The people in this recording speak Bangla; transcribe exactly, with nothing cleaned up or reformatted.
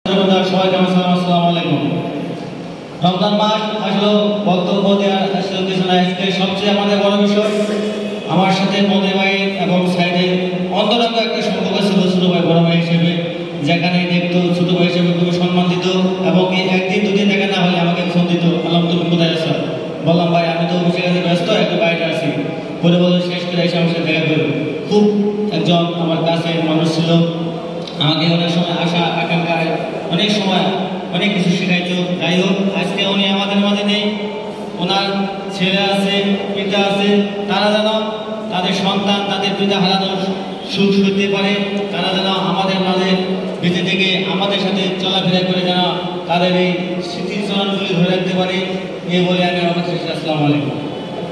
সবাই কেমন আছেন? আসসালামু আলাইকুম। রমজান মাস আসলে বক্তব্য দেওয়ার আসলে কিছু না, আজকে সবচেয়ে আমাদের বড় বিষয় আমার সাথে মনে ভাই এবং সাইডের অন্তরঙ্গ একটা সম্পর্ক ছিল ছোট ভাই বড় ভাই হিসেবে, যেখানে দেখতো ছোট ভাই হিসেবে খুবই সম্মান দিত এবং একদিন দুদিন দেখা না হলে আমাকে ফোন দিত, আল্লাহ তুমি কোথায় আছো? বললাম ভাই আমি তো সেখানে ব্যস্ত, একটু বাইরে আছি। বলে বলে শেষ করে এসে আমার সাথে দেখা করো। খুব একজন আমার কাছে মানুষ ছিল, আমাকে অনেক সময় আশা আকাঙ্ক্ষায় অনেক সময় অনেক কিছু শেখাইতো। যাই হোক, আজকে উনি আমাদের মাঝে নেই, ওনার ছেলে আছে, পিতা আছে, তারা যেন তাদের সন্তান তাদের পিতা হারানোর সুখ সইতে পারে, তারা যেন আমাদের মাঝে বেঁচে থেকে আমাদের সাথে চলাফেরা করে যেন তাদের এই স্মৃতিচরণগুলি ধরে রাখতে পারে, এই বলে আমি আমার শেষ। আসসালামু আলাইকুম।